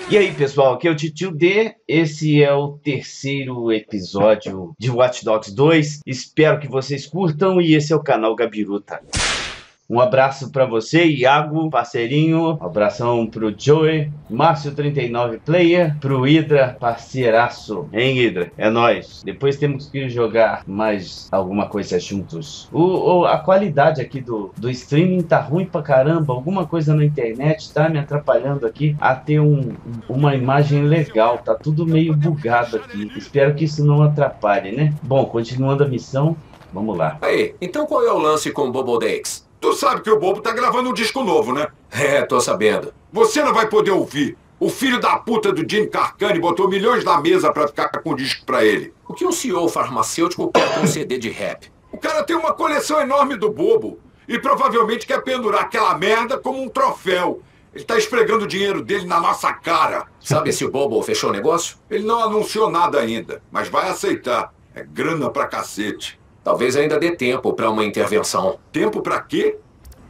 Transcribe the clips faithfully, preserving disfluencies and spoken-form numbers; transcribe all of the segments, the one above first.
E aí pessoal, aqui é o Titio D, esse é o terceiro episódio de Watch Dogs dois, espero que vocês curtam e esse é o canal Gabiruta. Um abraço para você, Iago, parceirinho, um abração pro Joey, Márcio trinta e nove Player, pro Hydra, parceiraço, hein Hydra? É nóis. Depois temos que jogar mais alguma coisa juntos. O, o, a qualidade aqui do, do streaming tá ruim pra caramba, alguma coisa na internet tá me atrapalhando aqui a ter um, uma imagem legal, tá tudo meio bugado aqui. Espero que isso não atrapalhe, né? Bom, continuando a missão, vamos lá. Aí, então qual é o lance com o Bobo Dakes? Tu sabe que o Bobo tá gravando um disco novo, né? É, tô sabendo. Você não vai poder ouvir. O filho da puta do Gene Carcani botou milhões na mesa pra ficar com o disco pra ele. O que um C E O farmacêutico quer com um C D de rap? O cara tem uma coleção enorme do Bobo e provavelmente quer pendurar aquela merda como um troféu. Ele tá esfregando o dinheiro dele na nossa cara. Sabe se o Bobo fechou o negócio? Ele não anunciou nada ainda, mas vai aceitar. É grana pra cacete. Talvez ainda dê tempo pra uma intervenção. Tempo pra quê?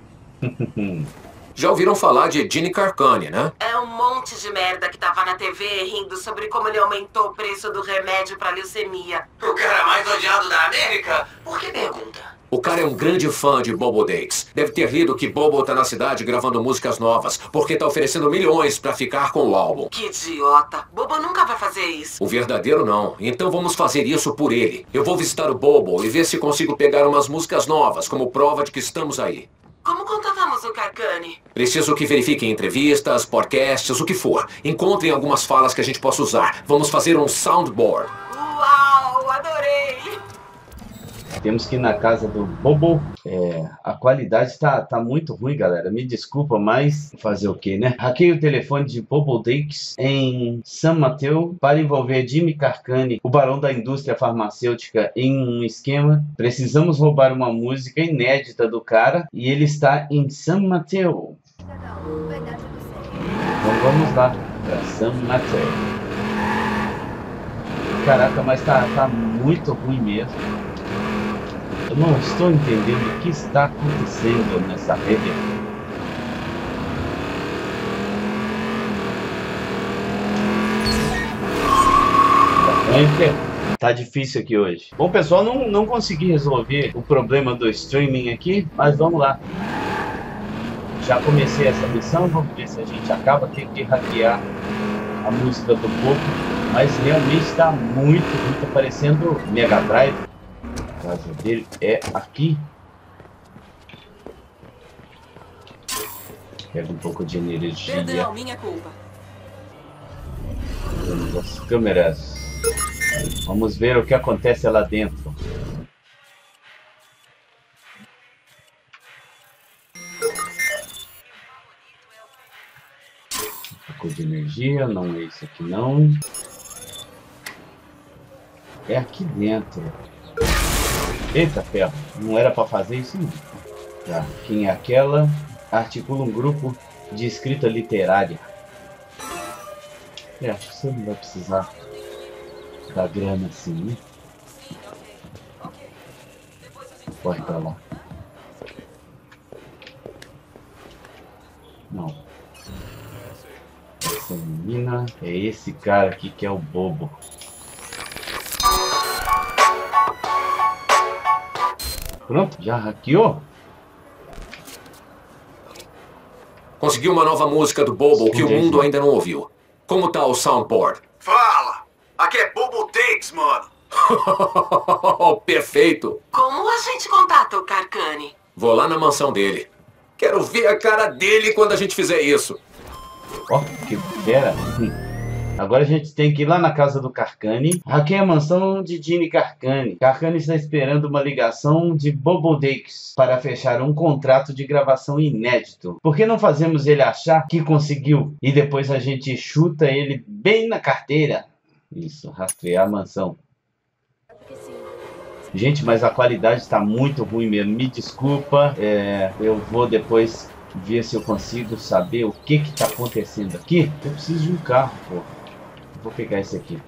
Já ouviram falar de Gene Carcani, né? É um monte de merda que tava na T V rindo sobre como ele aumentou o preço do remédio pra leucemia. O cara mais odiado da América? Por que pergunta? O cara é um grande fã de Bobo Dakes. Deve ter lido que Bobo tá na cidade gravando músicas novas, porque tá oferecendo milhões pra ficar com o álbum. Que idiota. Bobo nunca vai fazer isso. O verdadeiro não. Então vamos fazer isso por ele. Eu vou visitar o Bobo e ver se consigo pegar umas músicas novas, como prova de que estamos aí. Como contatamos o Carcani? Preciso que verifiquem entrevistas, podcasts, o que for. Encontrem algumas falas que a gente possa usar. Vamos fazer um soundboard. Uau, adorei! Temos que ir na casa do Bobo. É, a qualidade tá, tá muito ruim, galera. Me desculpa, mas fazer o que, né? Hackei o telefone de Bobo Dakes em San Mateo para envolver Jimmy Carcani, o barão da indústria farmacêutica, em um esquema. Precisamos roubar uma música inédita do cara e ele está em San Mateo. Então vamos lá para San Mateo. Caraca, mas tá, tá muito ruim mesmo. Eu não estou entendendo o que está acontecendo nessa rede. Tá difícil aqui hoje. Bom, pessoal, não, não consegui resolver o problema do streaming aqui, mas vamos lá. Já comecei essa missão, vamos ver se a gente acaba. Tem que hackear a música do Bobo, mas realmente está muito, muito parecendo Mega Drive. A casa dele é aqui. Pega um pouco de energia. Perdão, minha culpa. Vamos as câmeras. Vamos ver o que acontece lá dentro. Um pouco de energia, não é isso aqui não. É aqui dentro. Eita ferro, não era para fazer isso não. Tá. Quem é aquela? Articula um grupo de escrita literária. É, acho que você não vai precisar da grana assim, né? Corre pra lá. Não. Essa menina é esse cara aqui que é o Bobo. Pronto, já hackeou? Consegui uma nova música do Bobo que o mundo ainda não ouviu. Como tá o soundboard? Fala! Aqui é Bobo Dakes, mano. Perfeito! Como a gente contata o Carcani? Vou lá na mansão dele. Quero ver a cara dele quando a gente fizer isso. Ó, oh, que fera! Agora a gente tem que ir lá na casa do Carcani. Hackeia a mansão de Gene Carcani. Carcani está esperando uma ligação de Bobo Dakes para fechar um contrato de gravação inédito. Por que não fazemos ele achar que conseguiu e depois a gente chuta ele bem na carteira? Isso, rastrear a mansão. Gente, mas a qualidade está muito ruim mesmo. Me desculpa, é, eu vou depois ver se eu consigo saber o que que tá acontecendo aqui. Eu preciso de um carro, pô. Vou pegar esse aqui.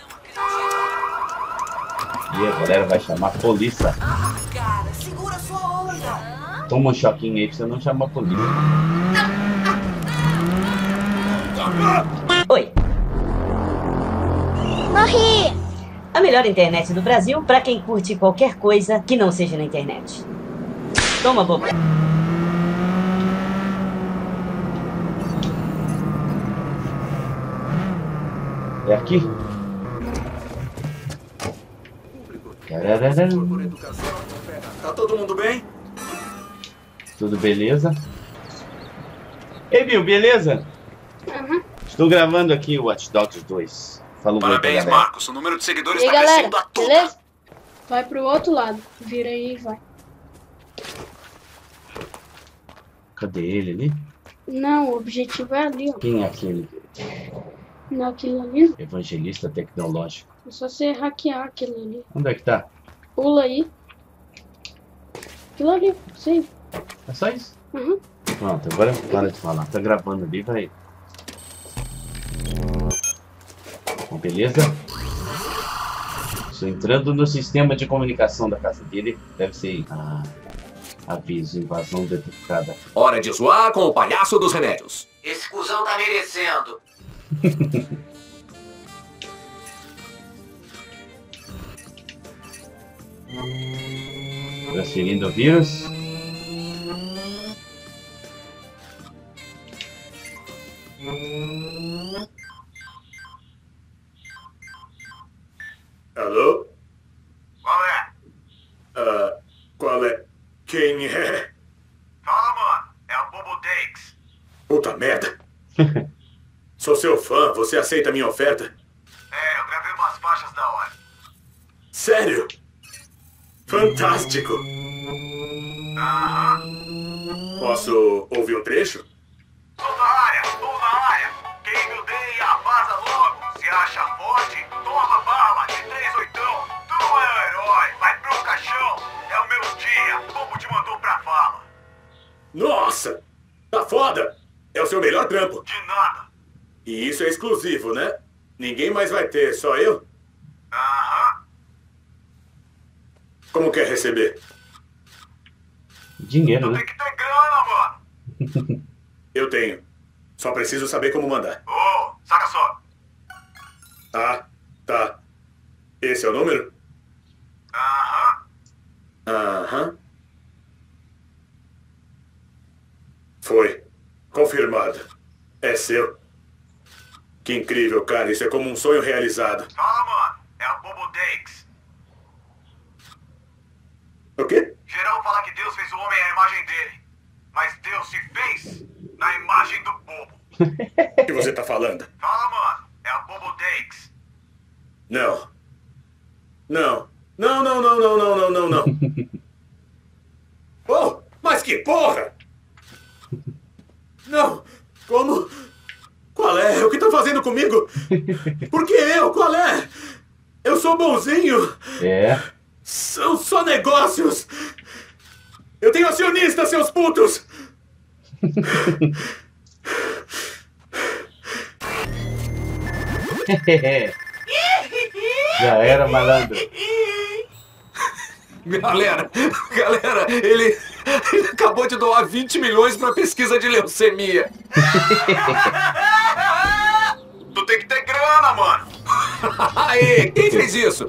E a galera vai chamar a polícia. Ah, cara, segura sua onda. Toma um choquinho aí pra você não chamar a polícia. Oi. Morri! A melhor internet do Brasil pra quem curte qualquer coisa que não seja na internet. Toma, bobo. É aqui? Tá todo mundo bem? Tudo beleza? Ei, Bill, beleza? Uhum. Estou gravando aqui o Watch Dogs dois. Fala um oi pra Parabéns, galera. Marcos. O número de seguidores E aí, tá galera, crescendo a toda. beleza? Vai pro outro lado. Vira aí e vai. Cadê ele ali? Não, o objetivo é ali, ó. Quem é aquele? Não, aquilo ali. Evangelista tecnológico. É só você hackear aquilo ali. Onde é que tá? Pula aí. Aquilo ali, sim. É só isso? Uhum. Pronto, agora para de falar. Tá gravando ali, vai. Bom, beleza? Estou entrando no sistema de comunicação da casa dele. Deve ser... Ah, aviso, invasão detectada. Hora de zoar com o palhaço dos remédios. Esse cuzão tá merecendo. Transferindo o vírus. Alô? Qual é? Ah, qual é? Quem é? Fala, mano. É o Bobo Dakes. Puta merda. Sou seu fã. Você aceita minha oferta? É, eu gravei umas faixas da hora. Sério? Fantástico. Aham. Posso ouvir um trecho? Tô na área, tô na área. Quem me odeia, vaza logo. Se acha forte, toma bala de três oitão. Tu é o herói, vai pro caixão. É o meu dia, o Bobo te mandou pra fala. Nossa! Tá foda! É o seu melhor trampo. De nada. E isso é exclusivo, né? Ninguém mais vai ter, só eu? Aham. Como quer receber? Dinheiro, né? Tem que ter grana, mano. Eu tenho. Só preciso saber como mandar. Ô, saca só. Ah, tá. Esse é o número? Aham. Aham. Foi. Confirmado. É seu. Que incrível, cara. Isso é como um sonho realizado. Fala, mano. É o Bobo Dakes. O quê? Geral fala que Deus fez o homem à imagem dele. Mas Deus se fez na imagem do Bobo. O que você tá falando? Fala, mano. É o Bobo Dakes. Não. Não. Não, não, não, não, não, não, não, não. Oh, mas que porra! Não. Como? Qual é? O que tá fazendo comigo? Por que eu? Qual é? Eu sou bonzinho. É. São só negócios. Eu tenho acionista, seus putos. Já era, malandro. Galera, galera, ele, ele acabou de doar vinte milhões pra pesquisa de leucemia. Tu tem que ter grana, mano. Aê, quem fez isso?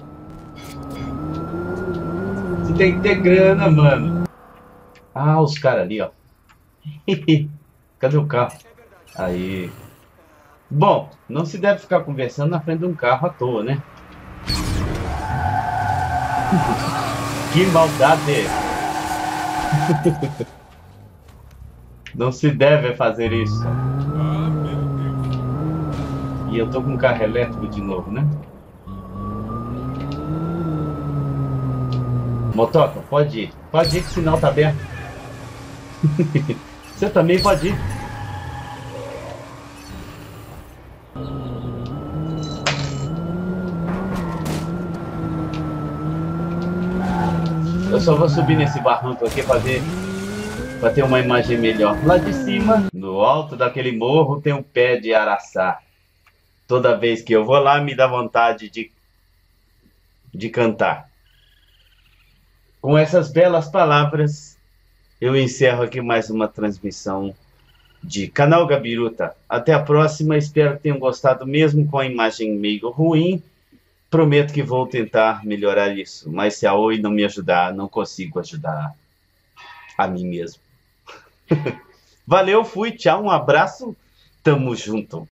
Você tem que ter grana, mano. Ah, os caras ali, ó. Cadê o carro? Aí. Bom, não se deve ficar conversando na frente de um carro à toa, né? Que maldade! Não se deve fazer isso. E eu tô com um carro elétrico de novo, né? Motoca, pode ir. Pode ir que o sinal tá aberto. Você também pode ir. Eu só vou subir nesse barranco aqui para ver, para ter uma imagem melhor. Lá de cima, no alto daquele morro, tem um pé de araçá. Toda vez que eu vou lá, me dá vontade de, de cantar. Com essas belas palavras, eu encerro aqui mais uma transmissão de Canal Gabiruta. Até a próxima, espero que tenham gostado mesmo com a imagem meio ruim. Prometo que vou tentar melhorar isso, mas se a Oi não me ajudar, não consigo ajudar a mim mesmo. Valeu, fui, tchau, um abraço, tamo junto.